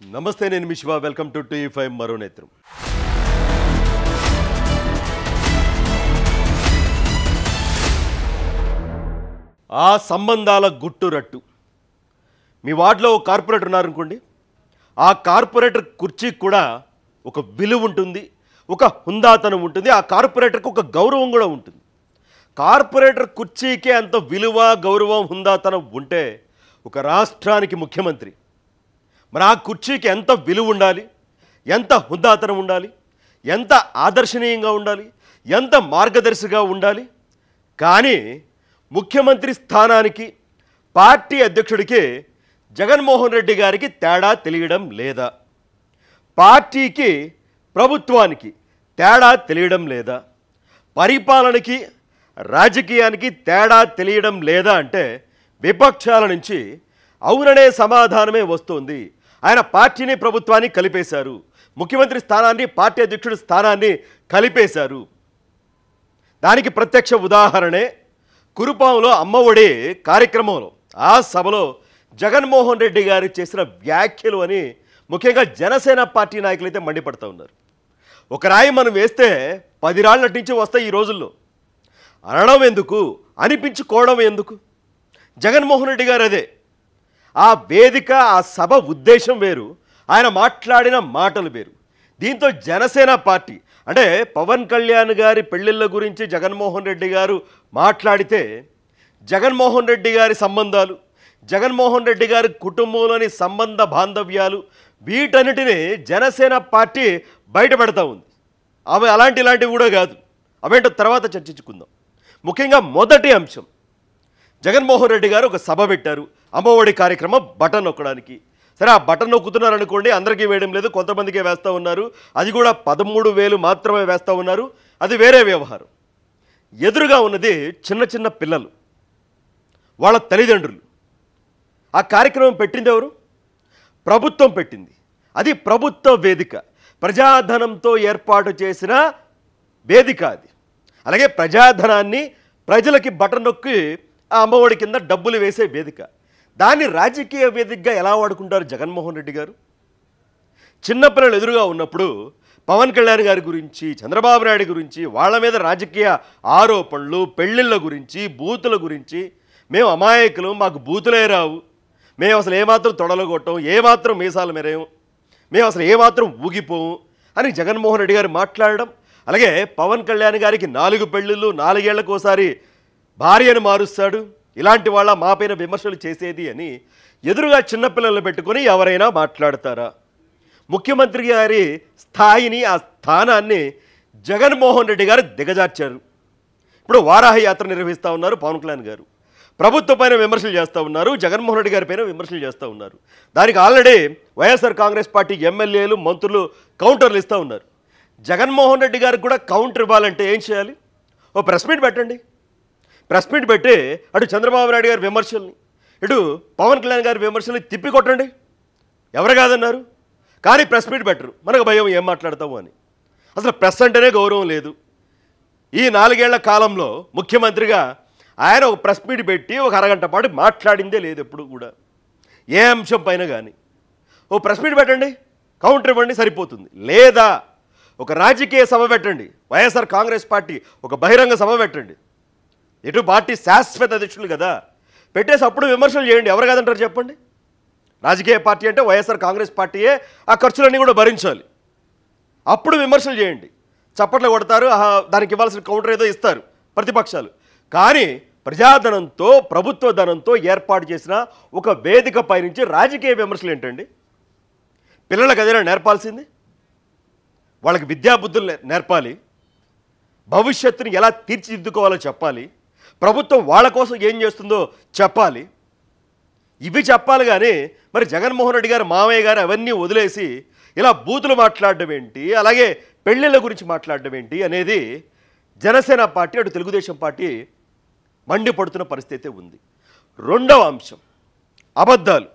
నమస్తే నేను మీ Shiva welcome to TV5 మరో నేత్రం ఆ సంబంధాల గుట్టురట్టు మీ వార్డులో ఒక కార్పొరేటర్ ఉన్నారు అనుకోండి ఆ కార్పొరేటర్ కుర్చీకి కూడా ఒక విలువ ఉంటుంది ఒక హుందాతనం ఉంటుంది ఆ కార్పొరేటర్కి ఒక గౌరవం కూడా ఉంటుంది కార్పొరేటర్ కుర్చీకే అంత విలువ గౌరవం హుందాతనం ఉంటే ఒక రాష్ట్రానికి ముఖ్యమంత్రి మరి ఆ కుర్చీకి ఎంత విలువ ఉండాలి ఎంత హుందాతనం ఉండాలి ఎంత ఆదర్శనీయంగా ఉండాలి ఎంత మార్గదర్శిగా ఉండాలి కానీ ముఖ్యమంత్రి స్థానానికి పార్టీ అధ్యక్షుడికి జగన్మోహన్ రెడ్డి గారికి తేడా తెలియడం లేదా పార్టీకి ప్రభుత్వానికి తేడా తెలియడం లేదా పరిపాలనకి రాజకీయానికి తేడా తెలియడం లేదా అంటే విపక్షాల నుంచి అవుననే సమాధానమే వస్తుంది ఆయన పార్టీని ప్రభుత్వాన్ని కలిపేశారు ముఖ్యమంత్రి స్థానాన్ని పార్టీ అధ్యక్షుడి స్థానాన్ని కలిపేశారు దానికి ప్రత్యక్ష ఉదాహరణే కురుపాంలో అమ్మఒడి కార్యక్రమంలో ఆ సభలో జగన్మోహన్ రెడ్డి గారు చేసిన వ్యాఖ్యలు అని ముఖ్యంగా జనసేన పార్టీ నాయకులైతే మండిపడుతూ ఉన్నారు ఒక రాయి మనం వేస్తే 10 రాళ్ళ నుంచి వస్తాయి ఈ రోజుల్లో అనడం ఎందుకు అనిపించుకోవడం ఎందుకు జగన్మోహన్ రెడ్డి గారు అదే ఆ వేదిక ఆ సభ ఉద్దేశం వేరు ఆయన మాట్లాడిన మాటలు వేరు దీంతో జనసేన పార్టీ అంటే పవన్ కళ్యాణ్ గారి పెళ్ళిళ్ళ గురించి జగన్మోహన్ రెడ్డి గారు మాట్లాడితే జగన్మోహన్ రెడ్డి గారి సంబంధాలు జగన్మోహన్ రెడ్డి గారి కుటుంబంలోని సంబంధ బాంధవ్యాలు వీటన్నిటిని జనసేన పార్టీ బయటపెడతా ఉంది అవి ఇలాంటివి కూడా కాదు అవేంటో తర్వాత చర్చించుకుందాం ముఖ్యంగా మొదటి అంశం జగన్మోహన్ రెడ్డి గారు ఒక సభ పెట్టారు అమ్మఒడి కార్యక్రమం బటన్ నొక్కడానికి సరే ఆ బటన్ నొక్కుతున్నారు అనుకోండి అందరికీ వేయడం లేదు కొంతమందికే వేస్తూ ఉన్నారు అది కూడా 13,000 మాత్రమే వేస్తూ ఉన్నారు అది వేరే వ్యవహారం ఎదురుగా ఉన్నది చిన్న చిన్న పిల్లలు వాళ్ళ తల్లిదండ్రులు ఆ కార్యక్రమం పెట్టింది ఎవరు ప్రభుత్వం పెట్టింది అది ప్రభుత్వ వేదిక ప్రజాధనంతో ఏర్పాటు చేసిన వేదిక అది అలాగే ప్రజాధనాన్ని ప్రజలకి బటన్ నొక్కి ఆ అమ్మఒడి కింద డబ్బులు వేసే వేదిక దాన్ని రాజకీయ వేదికగా ఎలా వాడుకుంటారు జగన్మోహన్ రెడ్డి గారు చిన్నపిల్లలు ఎదురుగా ఉన్నప్పుడు పవన్ కళ్యాణ్ గారి గురించి చంద్రబాబు నాయుడు గురించి వాళ్ళ మీద రాజకీయ ఆరోపణలు పెళ్ళిళ్ళ గురించి బూతుల గురించి మేము అమాయకులు మాకు బూతులే రావు మేము అసలు ఏమాత్రం తొడలగొట్టం ఏమాత్రం మీసాలు మెరేయం మేము అసలు ఏమాత్రం ఊగిపోము అని జగన్మోహన్ రెడ్డి గారు మాట్లాడడం అలాగే పవన్ కళ్యాణ్ గారికి 4 పెళ్ళిళ్ళు 4 ఏళ్లకోసారి భార్యను మారుస్తాడు ఇలాంటి వాళ్ళ మాపైన విమర్శలు చేసేది అని ఎదురుగా చిన్నపిల్లలు పెట్టుకొని ఎవరైనా మాట్లాడతారా ముఖ్యమంత్రి గారి స్థాయిని ఆ స్థానాన్ని జగన్మోహన్ రెడ్డి గారు దిగజార్చారు ఇప్పుడు వారాహి యాత్ర నిర్వహిస్తూ ఉన్నారు పవన్ కళ్యాణ్ గారు ప్రభుత్వం పైన విమర్శలు చేస్తూ ఉన్నారు జగన్మోహన్ రెడ్డి గారి పైన విమర్శలు చేస్తూ ఉన్నారు దానికి ఆల్రెడీ వైఎస్ఆర్ కాంగ్రెస్ పార్టీ ఎమ్మెల్యేలు మంత్రులు కౌంటర్లు ఇస్తూ ఉన్నారు జగన్మోహన్ రెడ్డి గారికి కూడా కౌంటర్ ఇవ్వాలంటే ఏం చేయాలి ఓ ప్రెస్ మీట్ పెట్టండి ప్రెస్ మీట్ పెట్టి అటు చంద్రబాబు నాయుడు గారి విమర్శల్ని ఇటు పవన్ కళ్యాణ్ గారి విమర్శల్ని తిప్పికొట్టండి ఎవరు కాదన్నారు కానీ ప్రెస్ మీట్ పెట్టరు మనకు భయం ఏం మాట్లాడతాము అని అసలు ప్రెస్ అంటేనే గౌరవం లేదు ఈ 4 ఏళ్ల కాలంలో ముఖ్యమంత్రిగా ఆయన ఒక ప్రెస్ మీట్ పెట్టి ఒక అరగంట పాటు మాట్లాడిందే లేదు ఎప్పుడు కూడా ఏ అంశం పైన కానీ ఓ ప్రెస్ మీట్ పెట్టండి కౌంటర్ ఇవ్వండి సరిపోతుంది లేదా ఒక రాజకీయ సభ పెట్టండి వైఎస్ఆర్ కాంగ్రెస్ పార్టీ ఒక బహిరంగ సభ పెట్టండి ఇటు పార్టీ శాశ్వత అధ్యక్షులు కదా పెట్టేసి అప్పుడు విమర్శలు చేయండి ఎవరు కాదంటారు చెప్పండి రాజకీయ పార్టీ అంటే వైఎస్ఆర్ కాంగ్రెస్ పార్టీయే ఆ ఖర్చులన్నీ కూడా భరించాలి అప్పుడు విమర్శలు చేయండి చప్పట్లు కొడతారు దానికి ఇవ్వాల్సిన కౌంటర్ ఏదో ఇస్తారు ప్రతిపక్షాలు కానీ ప్రజాధనంతో ప్రభుత్వ ధనంతో ఏర్పాటు చేసిన ఒక వేదిక పైనుంచి రాజకీయ విమర్శలు ఏంటండి పిల్లలకు ఏదైనా నేర్పాల్సింది వాళ్ళకి విద్యాబుద్ధులు నేర్పాలి భవిష్యత్తుని ఎలా తీర్చిదిద్దుకోవాలో చెప్పాలి ప్రభుత్వం వాళ్ళ కోసం ఏం చేస్తుందో చెప్పాలి ఇవి చెప్పాలి కానీ మరి జగన్మోహన్ రెడ్డి గారు మామయ్య గారు అవన్నీ వదిలేసి ఇలా బూతులు మాట్లాడడం ఏంటి అలాగే పెళ్ళిళ్ళ గురించి మాట్లాడడం ఏంటి అనేది జనసేన పార్టీ అటు తెలుగుదేశం పార్టీ మండిపడుతున్న పరిస్థితి ఉంది రెండవ అంశం అబద్ధాలు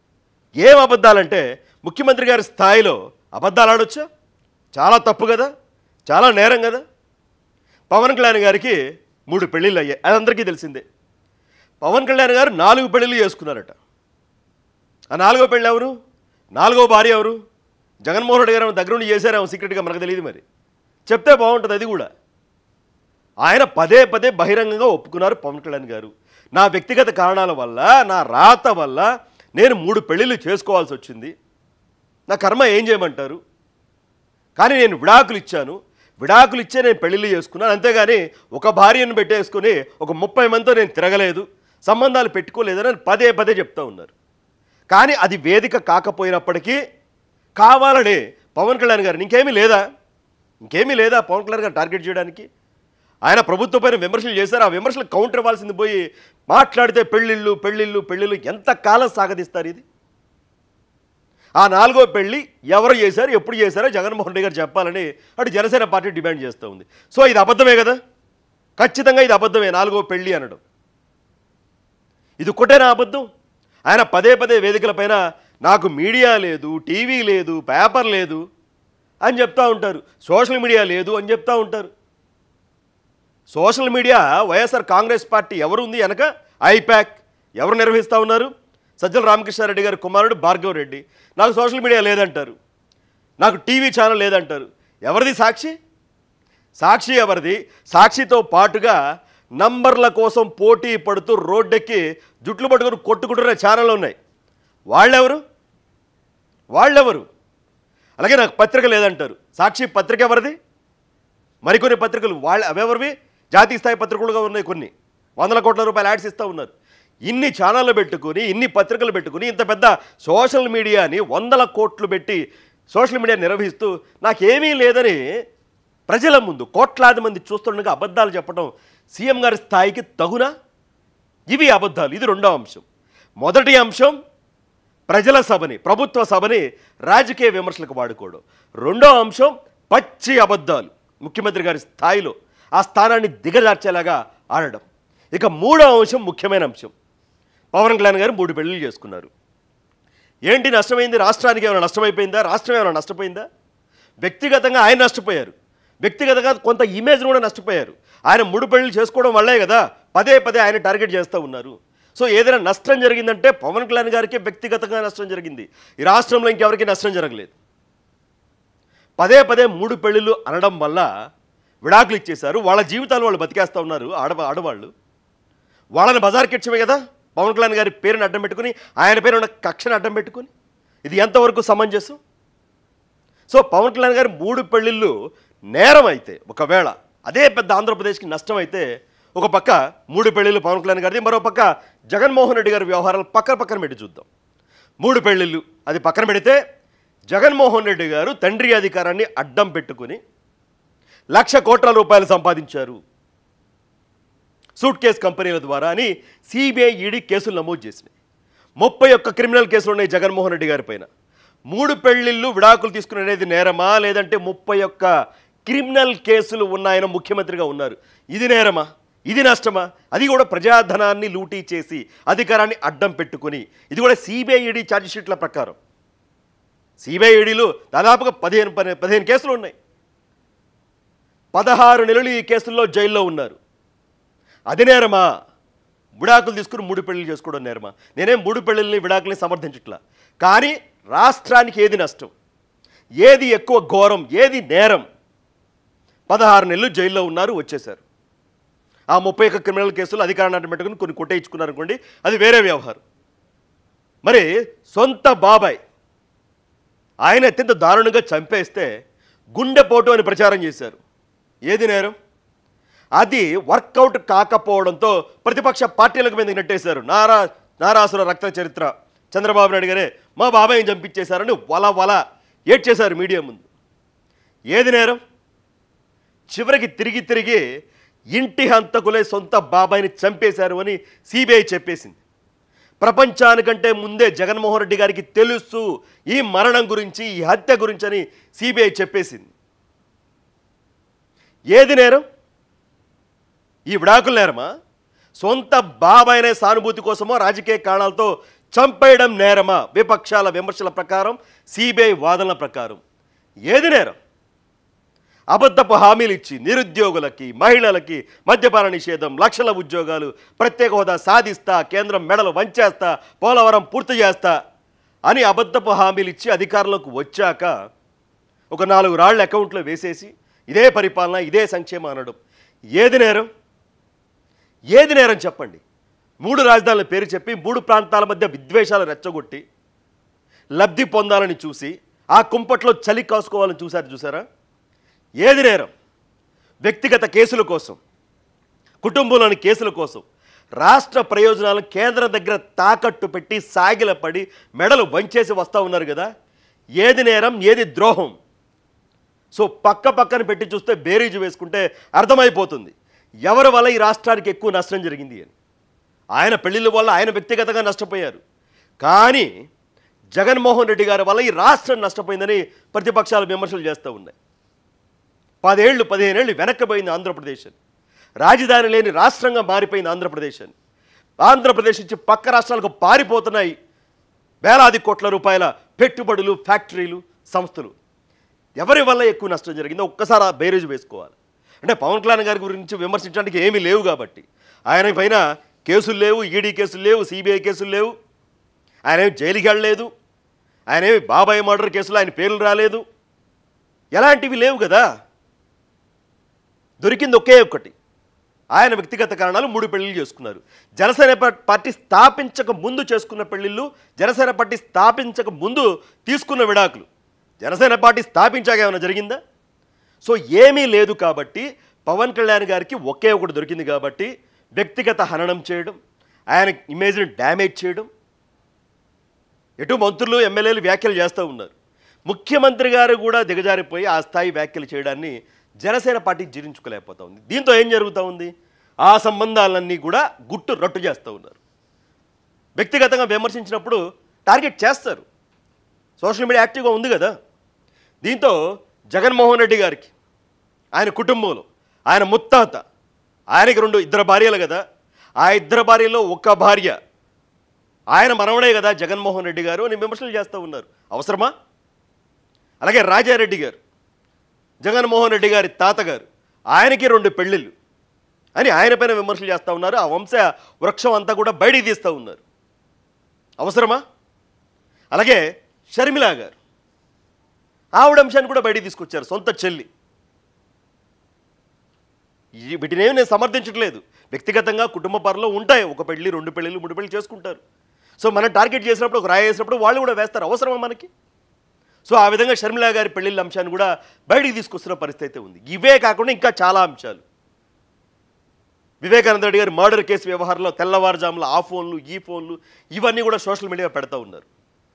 ఏం అబద్ధాలంటే ముఖ్యమంత్రి గారి స్థాయిలో అబద్ధాలు ఆడొచ్చా చాలా తప్పు కదా చాలా నేరం కదా పవన్ కళ్యాణ్ గారికి 3 పెళ్ళిళ్ళు అయ్యాయి అది అందరికీ తెలిసిందే పవన్ కళ్యాణ్ గారు 4 పెళ్ళిళ్ళు చేసుకున్నారట ఆ 4వ పెళ్ళి ఎవరు నాలుగో భార్య ఎవరు? జగన్మోహన్ రెడ్డి గారు దగ్గర నుండి చేశారేమో సీక్రెట్గా, మనకు తెలియదు. మరి చెప్తే బాగుంటుంది. అది కూడా ఆయన పదే పదే బహిరంగంగా ఒప్పుకున్నారు. పవన్ కళ్యాణ్ గారు, నా వ్యక్తిగత కారణాల వల్ల, నా రాత వల్ల నేను 3 పెళ్ళిళ్ళు చేసుకోవాల్సి వచ్చింది. నా కర్మ ఏం చేయమంటారు? కానీ నేను విడాకులు ఇచ్చాను, విడాకులు ఇచ్చే నేను పెళ్ళిళ్ళు చేసుకున్నాను. అంతేగాని ఒక భార్యను పెట్టేసుకుని ఒక 30 మందితో నేను తిరగలేదు, సంబంధాలు పెట్టుకోలేదని పదే పదే చెప్తూ ఉన్నారు. కానీ అది వేదిక కాకపోయినప్పటికీ కావాలనే పవన్ కళ్యాణ్ గారు ఇంకేమీ లేదా పవన్ కళ్యాణ్ గారు టార్గెట్ చేయడానికి? ఆయన ప్రభుత్వం పైన విమర్శలు చేశారు. ఆ విమర్శలు కౌంటర్ ఇవ్వాల్సింది పోయి మాట్లాడితే పెళ్ళిళ్ళు పెళ్ళిళ్ళు పెళ్ళిళ్ళు ఎంతకాలం సాగదీస్తారు ఇది? ఆ 4వ పెళ్ళి ఎవరు చేశారు, ఎప్పుడు చేశారో జగన్మోహన్ రెడ్డి గారు చెప్పాలని అటు జనసేన పార్టీ డిమాండ్ చేస్తూ ఉంది. సో ఇది అబద్ధమే కదా, ఖచ్చితంగా ఇది అబద్ధమే. 4వ పెళ్ళి అనడం ఇది ఒకటేనా అబద్ధం? ఆయన పదే పదే వేదికలపైన నాకు మీడియా లేదు, టీవీ లేదు, పేపర్ లేదు అని చెప్తూ ఉంటారు, సోషల్ మీడియా లేదు అని చెప్తూ ఉంటారు. Social media YSR Congress party ఎవరు ఉంది వెనక? ఐపాక్ ఎవరు నిర్వహిస్తూ ఉన్నారు? సజ్జల రామకృష్ణారెడ్డి గారి కుమారుడు భార్గవ్ రెడ్డి. నాకు సోషల్ మీడియా లేదంటారు, నాకు టీవీ ఛానల్ లేదంటారు. ఎవరిది సాక్షి? సాక్షి ఎవరిది? సాక్షితో పాటుగా నంబర్ల కోసం పోటీ పడుతూ రోడ్డెక్కి జుట్లు పట్టుకుని కొట్టుకుంటున్న ఛానళ్ళు ఉన్నాయి. వాళ్ళెవరు? అలాగే నాకు పత్రిక లేదంటారు. సాక్షి పత్రిక ఎవరిది? మరికొన్ని పత్రికలు అవెవరివి? జాతీయ స్థాయి పత్రికలుగా ఉన్నాయి, కొన్ని 100 కోట్ల రూపాయలు యాడ్స్ ఇస్తూ ఉన్నారు. ఇన్ని ఛానళ్ళు పెట్టుకుని, ఇన్ని పత్రికలు పెట్టుకుని, ఇంత పెద్ద సోషల్ మీడియాని 100 కోట్లు పెట్టి సోషల్ మీడియా నిర్వహిస్తూ నాకేమీ లేదని ప్రజల ముందు కోట్లాది మంది చూస్తుండగా అబద్ధాలు చెప్పడం సీఎం గారి స్థాయికి తగునా? ఇవి అబద్ధాలు. ఇది రెండో అంశం. మొదటి అంశం ప్రజల సభని, ప్రభుత్వ సభని రాజకీయ విమర్శలకు వాడుకోవడం. రెండో అంశం పచ్చి అబద్ధాలు, ముఖ్యమంత్రి గారి స్థాయిలో ఆ స్థానాన్ని దిగజార్చేలాగా ఆడడం. ఇక మూడో అంశం, ముఖ్యమైన అంశం, పవన్ కళ్యాణ్ గారు 3 పెళ్ళిళ్ళు చేసుకున్నారు. ఏంటి నష్టమైంది? రాష్ట్రానికి ఏమైనా నష్టమైపోయిందా? రాష్ట్రం ఏమైనా నష్టపోయిందా? వ్యక్తిగతంగా ఆయన నష్టపోయారు, వ్యక్తిగతంగా కొంత ఇమేజ్ను కూడా నష్టపోయారు. ఆయన 3 పెళ్ళిళ్ళు చేసుకోవడం వల్లే కదా పదే పదే ఆయన టార్గెట్ చేస్తూ ఉన్నారు. సో ఏదైనా నష్టం జరిగిందంటే పవన్ కళ్యాణ్ గారికి వ్యక్తిగతంగా నష్టం జరిగింది, ఈ రాష్ట్రంలో ఇంకెవరికి నష్టం జరగలేదు. పదే పదే 3 పెళ్ళిళ్ళు అనడం వల్ల విడాకులు ఇచ్చేశారు. వాళ్ళ జీవితాలు వాళ్ళు బతికేస్తూ ఉన్నారు. ఆడవాళ్ళు వాళ్ళని బజార్కిచ్చమే కదా పవన్ కళ్యాణ్ గారి పేరుని అడ్డం పెట్టుకుని, ఆయన పేరు ఉన్న కక్షను అడ్డం పెట్టుకుని. ఇది ఎంతవరకు సమంజసం? సో పవన్ కళ్యాణ్ గారి 3 పెళ్ళిళ్ళు నేరం అయితే, ఒకవేళ అదే పెద్ద ఆంధ్రప్రదేశ్కి నష్టం అయితే, ఒక పక్క 3 పెళ్ళిళ్ళు పవన్ కళ్యాణ్ గారిది, మరో పక్క జగన్మోహన్ రెడ్డి గారి వ్యవహారాలు పక్కన పెట్టి చూద్దాం. 3 పెళ్ళిళ్ళు అది పక్కన పెడితే, జగన్మోహన్ రెడ్డి గారు తండ్రి అధికారాన్ని అడ్డం పెట్టుకుని 1,00,00,000 కోట్ల రూపాయలు సంపాదించారు సూట్ కేస్ కంపెనీల ద్వారా అని సిబిఐ, ఈడీ కేసులు నమోదు చేసినాయి. 31 క్రిమినల్ కేసులు ఉన్నాయి జగన్మోహన్ రెడ్డి గారి పైన. 3 పెళ్ళిళ్ళు విడాకులు తీసుకునేది నేరమా, లేదంటే 31 క్రిమినల్ కేసులు ఉన్నాయన ముఖ్యమంత్రిగా ఉన్నారు, ఇది నేరమా, ఇది నష్టమా? అది కూడా ప్రజాధనాన్ని లూటీ చేసి అధికారాన్ని అడ్డం పెట్టుకుని. ఇది కూడా సిబిఐ, ఈడీ ఛార్జ్షీట్ల ప్రకారం. సిబిఐ, ఈడీలు దాదాపుగా 15 కేసులు ఉన్నాయి. 16 నెలలు ఈ కేసుల్లో జైల్లో ఉన్నారు. అది నేరమా? విడాకులు తీసుకుని 3 పెళ్ళిళ్ళు చేసుకోవడం నేరమా? నేనేం 3 పెళ్ళిళ్ళని విడాకుల్ని సమర్థించట్లా. కానీ రాష్ట్రానికి ఏది నష్టం, ఏది ఎక్కువ ఘోరం, ఏది నేరం? 16 నెలలు జైల్లో ఉన్నారు, వచ్చేశారు. ఆ 31 క్రిమినల్ కేసులు అధికారాన్ని అడ్డం పెట్టుకుని కొన్ని కొట్టేయించుకున్నారు అనుకోండి, అది వేరే వ్యవహారం. మరి సొంత బాబాయ్ ఆయన అత్యంత దారుణంగా చంపేస్తే గుండెపోటు అని ప్రచారం చేశారు, ఏది నేరం? అది వర్కౌట్ కాకపోవడంతో ప్రతిపక్ష పార్టీలకు మీద నెట్టేశారు. నారాసుర రక్త చరిత్ర, చంద్రబాబు నాయుడు గారే మా బాబాయ్ని చంపించేశారని వల ఏడ్చేశారు మీడియా ముందు. ఏది నేరం? చివరికి తిరిగి ఇంటి హంతకులే సొంత బాబాయిని చంపేశారు అని సిబిఐ చెప్పేసింది. ప్రపంచానికంటే ముందే జగన్మోహన్ రెడ్డి గారికి తెలుసు ఈ మరణం గురించి, ఈ హత్య గురించి అని సిబిఐ చెప్పేసింది. ఏది నేరం? ఈ విడాకులు నేరమా? సొంత బాబాయినే సానుభూతి కోసమో రాజకీయ కారణాలతో చంపేయడం నేరమా? విపక్షాల విమర్శల ప్రకారం, సిబిఐ వాదనల ప్రకారం ఏది నేరం? అబద్ధపు హామీలు ఇచ్చి నిరుద్యోగులకి, మహిళలకి మద్యపాన నిషేధం, లక్షల ఉద్యోగాలు, ప్రత్యేక హోదా సాధిస్తా, కేంద్రం మెడలు వంచేస్తా, పోలవరం పూర్తి చేస్తా అని అబద్ధపు హామీలు ఇచ్చి అధికారంలోకి వచ్చాక ఒక 4 రాళ్ల అకౌంట్లో వేసేసి ఇదే పరిపాలన ఇదే సంక్షేమం అనడం ఏది నేరం? ఏది నేరం చెప్పండి? 3 రాజధానుల పేరు చెప్పి 3 ప్రాంతాల మధ్య విద్వేషాలు రెచ్చగొట్టి లబ్ధి పొందాలని చూసి ఆ కుంపట్లో చలి కాసుకోవాలని చూసారా? ఏది నేరం? వ్యక్తిగత కేసుల కోసం, కుటుంబంలోని కేసుల కోసం రాష్ట్ర ప్రయోజనాలను కేంద్రం దగ్గర తాకట్టు పెట్టి సాగిలపడి మెడలు వంచేసి వస్తూ ఉన్నారు కదా. ఏది నేరం? ఏది ద్రోహం? సో పక్కన పెట్టి చూస్తే బేరీజు వేసుకుంటే అర్థమైపోతుంది ఎవరి వల్ల ఈ రాష్ట్రానికి ఎక్కువ నష్టం జరిగింది అని. ఆయన పెళ్లిళ్ళ వల్ల ఆయన వ్యక్తిగతంగా నష్టపోయారు, కానీ జగన్మోహన్ రెడ్డి గారి వల్ల ఈ రాష్ట్రం నష్టపోయిందని ప్రతిపక్షాలు విమర్శలు చేస్తూ ఉన్నాయి. 10 ఏళ్ళు 15 ఏళ్ళు వెనక్కిపోయింది ఆంధ్రప్రదేశ్ అని. రాజధాని లేని రాష్ట్రంగా మారిపోయింది ఆంధ్రప్రదేశ్ అని. ఆంధ్రప్రదేశ్ నుంచి పక్క రాష్ట్రాలకు పారిపోతున్నాయి వేలాది కోట్ల రూపాయల పెట్టుబడులు, ఫ్యాక్టరీలు, సంస్థలు. ఎవరి వల్ల ఎక్కువ నష్టం జరిగిందో ఒక్కసారి ఆ బేరేజ్ వేసుకోవాలి. అంటే పవన్ కళ్యాణ్ గారి గురించి విమర్శించడానికి ఏమీ లేవు కాబట్టి, ఆయన పైన కేసులు లేవు, ఈడీ కేసులు లేవు, సిబిఐ కేసులు లేవు, ఆయన ఏమి జైలుకి వెళ్ళలేదు, ఆయన ఏమి బాబాయ్ మర్డర్ కేసులు ఆయన పేర్లు రాలేదు, ఎలాంటివి లేవు కదా. దొరికింది ఒకే ఒక్కటి, ఆయన వ్యక్తిగత కారణాలు 3 పెళ్లిళ్ళు చేసుకున్నారు. జనసేన పార్టీ స్థాపించక ముందు చేసుకున్న పెళ్లిళ్ళు, జనసేన పార్టీ స్థాపించక ముందు తీసుకున్న విడాకులు. జనసేన పార్టీ స్థాపించాక ఏమైనా జరిగిందా? సో ఏమీ లేదు కాబట్టి పవన్ కళ్యాణ్ గారికి ఒకే ఒకటి దొరికింది కాబట్టి వ్యక్తిగత హననం చేయడం, ఆయన ఇమేజ్ని డ్యామేజ్ చేయడం, ఎటు మంత్రులు ఎమ్మెల్యేలు వ్యాఖ్యలు చేస్తూ ఉన్నారు. ముఖ్యమంత్రి గారు కూడా దిగజారిపోయి ఆ స్థాయి వ్యాఖ్యలు చేయడాన్ని జనసేన పార్టీ జీర్ణించుకోలేకపోతూ ఉంది. దీంతో ఏం జరుగుతూ ఉంది? ఆ సంబంధాలన్నీ కూడా గుట్టు రట్టు చేస్తూ ఉన్నారు. వ్యక్తిగతంగా విమర్శించినప్పుడు టార్గెట్ చేస్తారు. సోషల్ మీడియా యాక్టివ్గా ఉంది కదా. దీంతో జగన్మోహన్ రెడ్డి గారికి, ఆయన కుటుంబంలో, ఆయన ముత్తాత, ఆయనకి 2 భార్యలు కదా, ఆ 2 భార్యలో ఒక భార్య ఆయన మనవడే కదా జగన్మోహన్ రెడ్డి గారు అని విమర్శలు చేస్తూ ఉన్నారు. అవసరమా? అలాగే రాజారెడ్డి గారు, జగన్మోహన్ రెడ్డి గారి తాతగారు, ఆయనకి 2 పెళ్ళిళ్ళు అని ఆయన పైన విమర్శలు చేస్తూ ఉన్నారు. ఆ వంశ వృక్షం అంతా కూడా బయటికి తీస్తూ ఉన్నారు. అవసరమా? అలాగే షర్మిల గారు, ఆవిడ అంశాన్ని కూడా బయటికి తీసుకొచ్చారు, సొంత చెల్లి. వీటినేమి నేను సమర్థించట్లేదు. వ్యక్తిగతంగా కుటుంబ పరంలో ఉంటాయి, 1 పెళ్ళి 2 పెళ్ళిళ్ళు 3 పెళ్ళి చేసుకుంటారు. సో మనం టార్గెట్ చేసినప్పుడు, ఒక రాయి వేసినప్పుడు వాళ్ళు కూడా వేస్తారు. అవసరమా మనకి? సో ఆ విధంగా షర్మిల గారి పెళ్లిళ్ళ అంశాన్ని కూడా బయటికి తీసుకొస్తున్న పరిస్థితి అయితే ఉంది. ఇవే కాకుండా ఇంకా చాలా అంశాలు. వివేకానంద రెడ్డి గారి మర్డర్ కేసు వ్యవహారంలో తెల్లవారుజాముల ఆ ఫోన్లు, ఈ ఫోన్లు, ఇవన్నీ కూడా సోషల్ మీడియా పెడతా ఉన్నారు.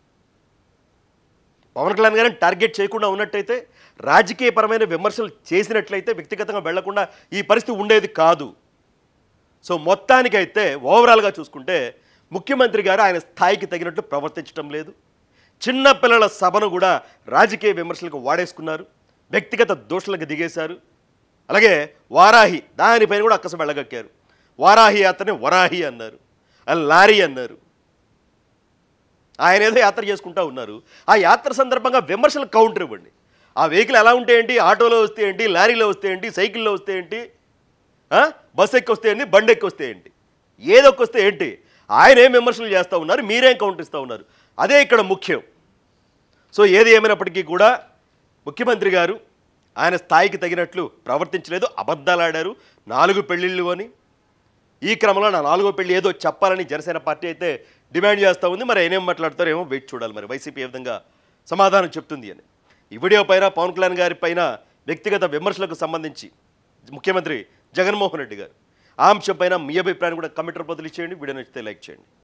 పవన్ కళ్యాణ్ గారిని టార్గెట్ చేయకుండా ఉన్నట్టయితే, రాజకీయపరమైన విమర్శలు చేసినట్లయితే వ్యక్తిగతంగా వెళ్లకుండా ఈ పరిస్థితి ఉండేది కాదు. సో మొత్తానికైతే ఓవరాల్గా చూసుకుంటే ముఖ్యమంత్రి గారు ఆయన స్థాయికి తగినట్టు ప్రవర్తించడం లేదు. చిన్నపిల్లల సభను కూడా రాజకీయ విమర్శలకు వాడేసుకున్నారు, వ్యక్తిగత దోషులకు దిగేశారు. అలాగే వారాహి, దానిపైన కూడా అక్కసం వెళ్ళగక్కారు. వారాహి యాత్రని వరాహి అన్నారు, లారీ అన్నారు. ఆయన ఏదో యాత్ర చేసుకుంటూ ఉన్నారు. ఆ యాత్ర సందర్భంగా విమర్శలు కౌంటర్ ఇవ్వండి. ఆ వెహికల్ ఎలా ఉంటే ఏంటి, ఆటోలో వస్తే ఏంటి, లారీలో వస్తే ఏంటి, సైకిల్లో వస్తే ఏంటి, బస్సు ఎక్కి వస్తే ఏంటి, బండి ఎక్కి వస్తే ఏంటి, ఏదొక్కి వస్తే ఏంటి, ఆయన ఏం విమర్శలు చేస్తూ ఉన్నారు, మీరేం కౌంటర్ ఇస్తూ ఉన్నారు, అదే ఇక్కడ ముఖ్యం. సో ఏది ఏమైనప్పటికీ కూడా ముఖ్యమంత్రి గారు ఆయన స్థాయికి తగినట్లు ప్రవర్తించలేదు, అబద్ధాలు ఆడారు. 4 పెళ్ళిళ్ళు అని, ఈ క్రమంలో నా 4వ పెళ్ళి ఏదో చెప్పాలని జనసేన పార్టీ అయితే డిమాండ్ చేస్తూ ఉంది. మరి ఆయన ఏం మాట్లాడతారో ఏమో వెయిట్ చూడాలి. మరి వైసీపీ ఏ విధంగా సమాధానం చెప్తుంది అని. ఈ వీడియో పైన పవన్ కళ్యాణ్ గారి పైన వ్యక్తిగత విమర్శలకు సంబంధించి ముఖ్యమంత్రి జగన్మోహన్ రెడ్డి గారు ఆ అంశం పైన మీ అభిప్రాయాన్ని కూడా కమెంట్ రూపంలో తెలియచేయండి. వీడియో నచ్చితే లైక్ చేయండి.